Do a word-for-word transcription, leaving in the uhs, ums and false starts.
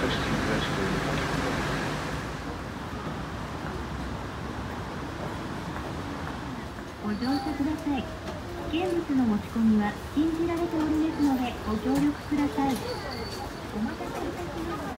ご乗車ください。危険物の持ち込みは禁じられておりますのでご協力ください。お待たせいたしました。